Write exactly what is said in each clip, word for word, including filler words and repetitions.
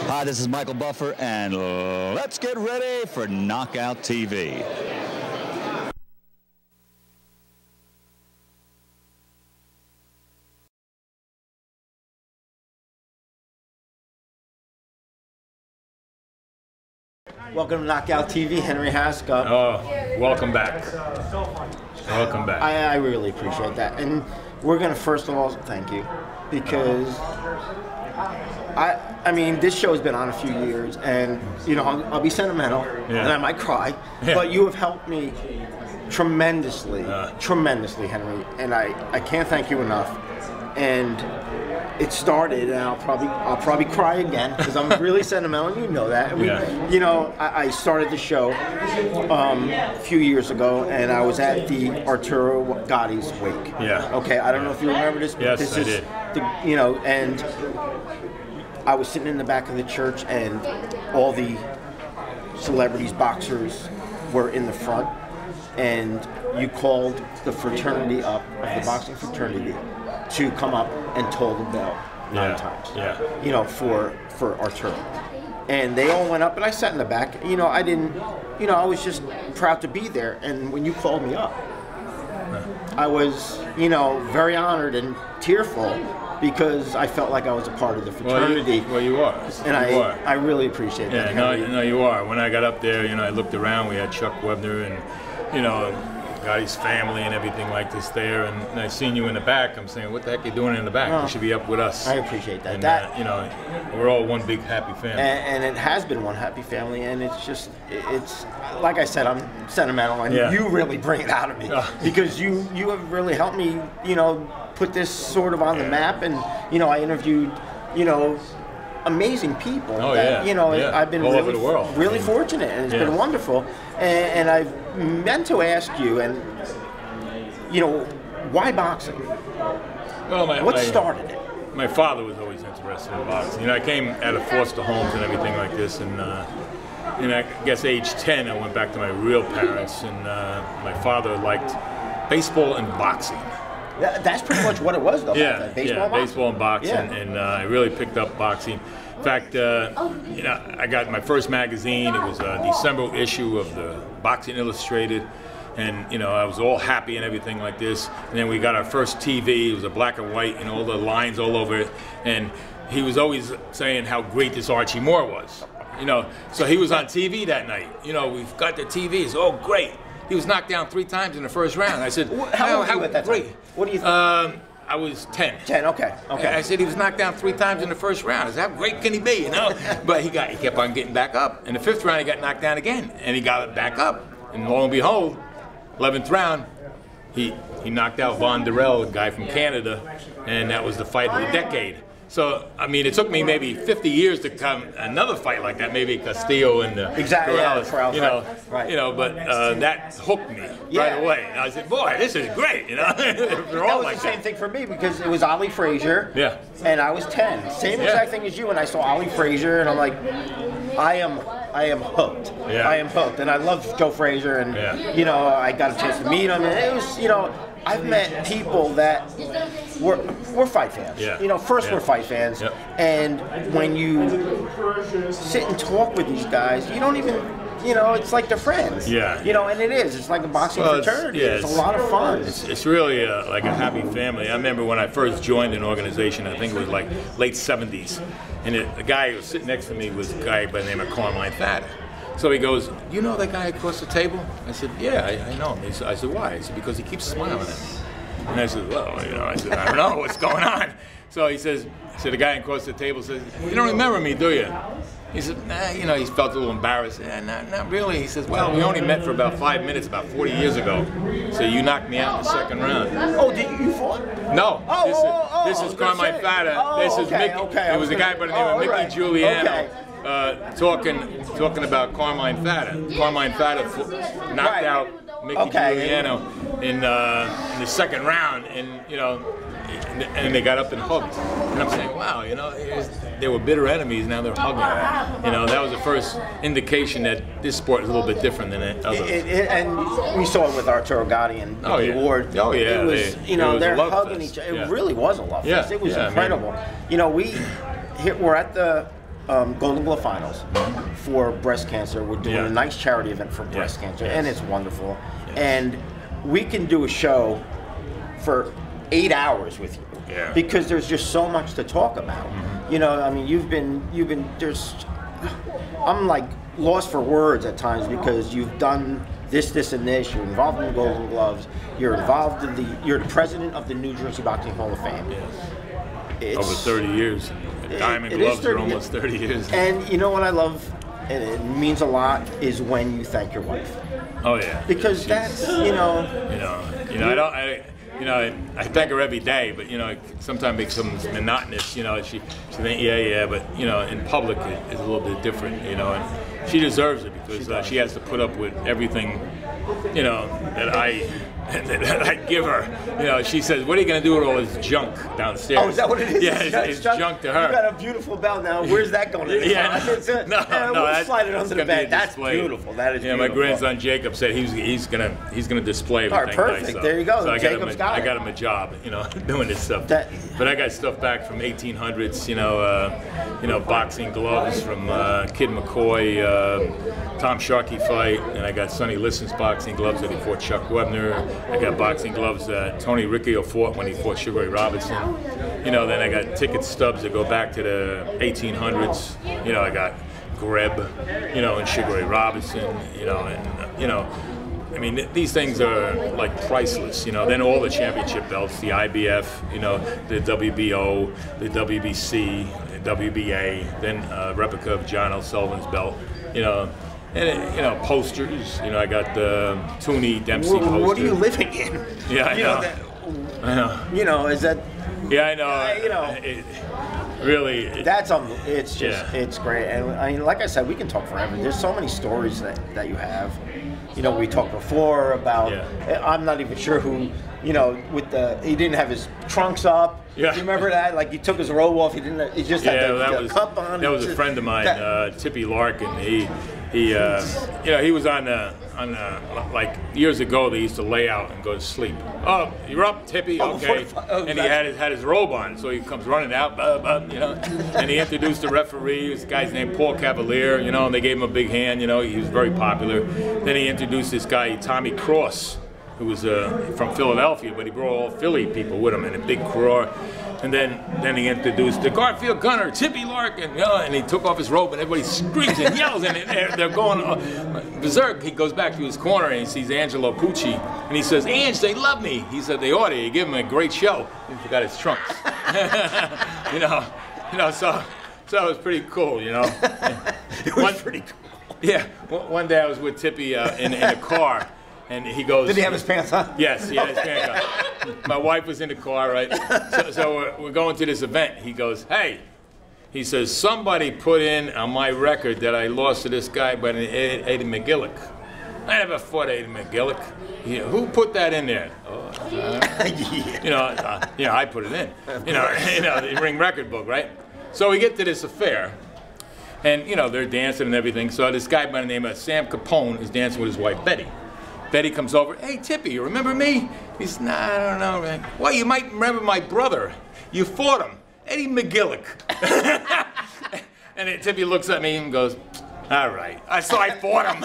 Hi, this is Michael Buffer, and let's get ready for Knockout T V. Welcome to Knockout T V, Henry Haskell. Oh, welcome back. Welcome back. I, I really appreciate that. And we're going to first of all thank you because I I mean, this show has been on a few years and, you know, I'll, I'll be sentimental yeah. and I might cry, yeah. but you have helped me tremendously, uh. tremendously, Henry, and I, I can't thank you enough. And it started, and I'll probably I'll probably cry again because I'm really sentimental, and you know that. We, yeah. You know, I, I started the show um, a few years ago, and I was at the Arturo Gotti's wake. Yeah. Okay, I don't know if you remember this, but yes, this I is did. the, you know, and I was sitting in the back of the church, and all the celebrities, boxers, were in the front, and you called the fraternity up, of the boxing fraternity, to come up and toll the bell nine yeah. times. Yeah. You know, for for Arturo. And they all went up, and I sat in the back. You know, I didn't, you know, I was just proud to be there. And when you called me up, I was, you know, very honored and tearful because I felt like I was a part of the fraternity. Well, you, well, you are. And you I, are. I really appreciate yeah, that. no, Henry. no, you are. When I got up there, you know, I looked around. We had Chuck Webner and, you know, Gotti's family and everything like this there, and, and I seen you in the back. I'm saying, what the heck are you doing in the back? Oh, you should be up with us. I appreciate that. And, that uh, you know, we're all one big happy family. And, and it has been one happy family, and it's just, it's like I said, I'm sentimental, and yeah. you really bring it out of me Oh. because you you have really helped me, you know, put this sort of on yeah. the map, and you know, I interviewed, you know, amazing people. Oh that, yeah. You know, yeah. I've been all really, over the world. really I mean, fortunate, and it's yeah. been wonderful. And, and I've meant to ask you, and you know, why boxing? Well, my, What my, started it? My father was always interested in boxing. You know, I came out of foster homes and everything like this, and uh, and I guess age ten, I went back to my real parents, and uh, my father liked baseball and boxing. That, that's pretty much what it was, though. Yeah, back then. Baseball yeah, and boxing. baseball and boxing, Yeah. and uh, I really picked up boxing. In fact, uh, you know, I got my first magazine. It was a December issue of the Boxing Illustrated. And, you know, I was all happy and everything like this. And then we got our first T V. It was a black and white and all the lines all over it. And he was always saying how great this Archie Moore was. You know, so he was on T V that night. You know, we've got the T V. It's oh, great. He was knocked down three times in the first round. I said, how old were you at that great. time? What do you think? Um, I was ten. ten, okay, okay. I said he was knocked down three times in the first round. I said, how great can he be, you know? But he got, he kept on getting back up. In the fifth round, he got knocked down again, and he got back up. And lo and behold, eleventh round, he he knocked out Von Durrell, a guy from Canada, and that was the fight of the decade. So, I mean, it took me maybe fifty years to come another fight like that, maybe Castillo and uh, exactly, Corrales, yeah, Corrales, you know, right. you know. But uh, that hooked me Yeah. right away. And I said, boy, this is great, you know. They're That all was like the same that. thing for me because it was Ali Frazier. Yeah. And I was ten. Same Yeah. exact thing as you. And I saw Ali Frazier, and I'm like, I am, I am hooked. Yeah. I am hooked. And I love Joe Frazier, and Yeah. you know, I got a chance to meet him, and it was, you know, I've met people that were were fight fans. Yeah. You know, first Yeah. we're fight fans, Yep. and when you sit and talk with these guys, you don't even. You know, it's like they're friends. Yeah. You know, and it is. It's like a boxing Well, it's- fraternity. yeah, it's, it's- a lot of fun. It's, it's really uh like a happy family. I remember when I first joined an organization, I think it was like late seventies, and it, the guy who was sitting next to me was a guy by the name of Carmine Fatter. So he goes, you know that guy across the table? I said, yeah, I, I know him. He said, I said, why? He said, because he keeps smiling at me. And I said, well, you know, I said, I don't know what's going on. So he says, so the guy across the table says, you don't remember me, do you? He said, nah, you know, he felt a little embarrassed. Eh, not, not really. He says, well, we only met for about five minutes about forty years ago. So you knocked me out in the second round. Oh, did you fought? No, Oh, this oh, is, oh, this I is was gonna Carmine say. Fatter. Oh, this is okay, Mickey. okay, I It was was a guy gonna- by the name oh, of Mickey right. Giuliano. Okay. Uh, talking talking about Carmine Fatter. Carmine Fatter f- knocked Right. out Mickey Okay. Giuliano in, uh, in the second round, and you know, and they got up and hugged. And I'm saying, wow, you know, it was, they were bitter enemies, now they're hugging. You know, that was the first indication that this sport is a little bit different than others. It, it, and we saw it with Arturo Gatti and Oh, Mickey yeah. Ward. Oh, yeah, It was, they- you it know, was a they're love hugging fest. each other. It Yeah. really was a love Yeah, fest. It was yeah, I mean- incredible. You know, we here, we're at the um, Golden Glove Finals for breast cancer. We're doing Yeah. a nice charity event for breast Yes. cancer, Yes. and it's wonderful. Yes. And we can do a show for eight hours with you Yeah. because there's just so much to talk about. Mm-hmm. You know, I mean, you've been, you've been, there's, I'm like lost for words at times because you've done this, this, and this. You're involved in the Golden Gloves. You're involved in the, you're the president of the New Jersey Boxing Hall of Fame. Yes. It's, Over thirty years. Diamond it is gloves are thirty almost thirty years. And you know what I love, and it means a lot, is when you thank your wife. Oh yeah. Because Yeah, that's, you know, you know, you know, I don't, I, you know, I, I thank her every day, but you know, it sometimes makes them monotonous. You know, she, she think, yeah, yeah, but you know, in public it, it's a little bit different. You know, and she deserves it because uh, she has to put up with everything, you know, that I. that I give her. You know, she says, "What are you going to do with all this junk downstairs?" oh, is that what it is? Yeah, it's, it's junk, junk to her. You got a beautiful belt now. Where's that going? To Yeah, it's a, no, uh, no, we'll that's, slide it that's under the gonna be bed. a That's display. beautiful. That is yeah, beautiful. my grandson Jacob said he's he's gonna he's gonna display everything. All right, perfect. Nice, so, There you go. So I got Jacob's him a, got I it. got him a job, you know, doing this stuff. That- but I got stuff back from eighteen hundreds, you know, uh, you know, boxing gloves from uh, Kid McCoy, uh, Tom Sharkey fight, and I got Sonny Liston's boxing gloves that he fought Chuck Webner. I got boxing gloves that Tony Riccio fought when he fought Sugar Ray Robinson. You know, then I got ticket stubs that go back to the eighteen hundreds. You know, I got Greb, you know, and Sugar Ray Robinson, you know, and, uh, you know, I mean, th- these things are like priceless, you know. Then all the championship belts, the I B F, you know, the W B O, the W B C, the W B A, then a replica of John L. Sullivan's belt, you know. And, it, you know, posters, you know, I got the Toonie Dempsey What, poster. what are you living in? Yeah, I you know. that, I know. you know, is that Yeah, I know. Uh, you know. It, really. It, that's um, it's just Yeah. it's great. And I mean, like I said, we can talk forever. There's so many stories that, that you have. You know, we talked before about. Yeah. I'm not even sure who. You know, with the he didn't have his trunks up. Yeah. You remember that? Like he took his robe off. He didn't. He just yeah, had the, that the was cup on. that was It's a friend of mine, that- uh, Tippy Larkin. He he, uh, you know, he was on uh, on uh, like years ago. They used to lay out and go to sleep. Oh, you're up, Tippy. Oh, Okay. before the- oh, and he that's- had his had his robe on, so he comes running out, blah, blah, you know. And he introduced the referee. This guy's named Paul Cavalier. You know, and they gave him a big hand. You know, he was very popular. Then he introduced this guy Tommy Cross, who was uh, from Philadelphia, but he brought all Philly people with him in a big crowd. And then, then he introduced the Garfield Gunner, Tippy Larkin, you know, and he took off his robe, and everybody screams and yells, and they're, they're going uh, berserk. He goes back to his corner, and he sees Angelo Pucci, and he says, "Ange, they love me." He said, "They ought to. You give him a great show." He forgot his trunks. you know, you know, so, so it was pretty cool, you know. It was One- pretty cool. Yeah, one one day I was with Tippy uh, in, in a car, and he goes. Did he have his pants on? Yes, he had his pants on. My wife was in the car, right? So, so we're, we're going to this event. He goes, "Hey," he says, "somebody put in on my record that I lost to this guy by the name of Eddie McGillick. I never fought Eddie McGillick. You know, who put that in there?" Oh, uh, Yeah. you know, uh, you know, I put it in. You know, you know, the ring record book, right? So we get to this affair. And, you know, they're dancing and everything. So this guy by the name of Sam Capone is dancing with his wife, Betty. Betty comes over, "Hey, Tippy, you remember me?" He says, "Nah, I don't know, man." "Well, you might remember my brother. You fought him, Eddie McGillick." And then Tippy looks at me and goes, "All right." I so I fought him.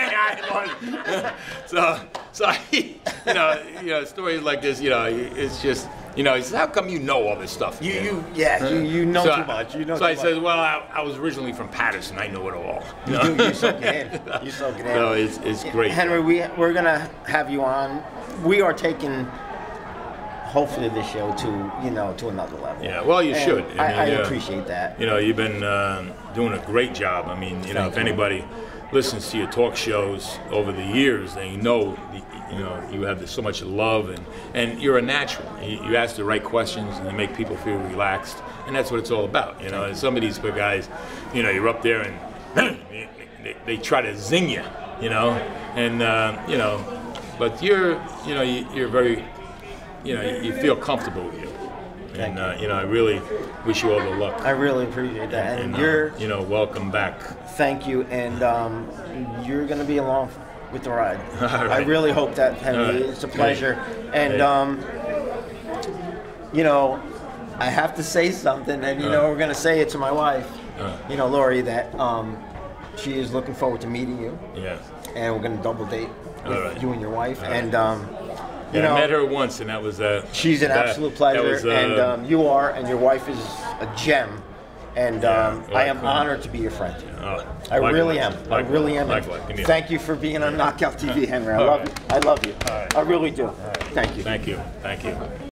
so, so he, you know, you know, stories like this, you know, it's just, you know, he says, "How come you know all this stuff?" You, you, yeah, you, you know So too I- much. You know so too I much. said, "Well, I, I was originally from Patterson. I know it all." You do, you soak it in. You soak it in. So it's, it's great. Henry, we, we're going to have you on. We are taking, hopefully, this show to, you know, to another level. Yeah, well, you And should. I, mean, I yeah. appreciate that. You know, you've been uh, doing a great job. I mean, you know, if anybody listens to your talk shows over the years, they know, you know, you have so much love, and, and you're a natural. You, you ask the right questions, and you make people feel relaxed, and that's what it's all about. You know, and some of these guys, you know, you're up there and they, they try to zing you, you know, and uh, you know, but you're, you know, you, you're very, you know, you feel comfortable with you. And uh, you know, I really wish you all the luck. I really appreciate that. And, And, uh, you're, you know, welcome back. thank you. And um, you're going to be along with the ride. All I right. really hope that, Henry. All right. It's a pleasure. Great. And, Great. um, you know, I have to say something, and, you know, Uh. we're going to say it to my wife. Uh. you know, Lori, that um, she is looking forward to meeting you. Yeah. And we're going to double date with All right. you and your wife. All right. And, um, you Yeah, know, I met her once, and that was uh, she's an that- absolute that pleasure. was, uh, and um, you are, and your wife is a gem. And Yeah, um, well, I am cool. honored to be your friend. Oh, I really am. likewise. I really am. Likewise. Give me a- Thank you for being on Knockout T V, Henry. I All love right. you. I love you. All right. I really do. Thank you. Thank you. Thank you.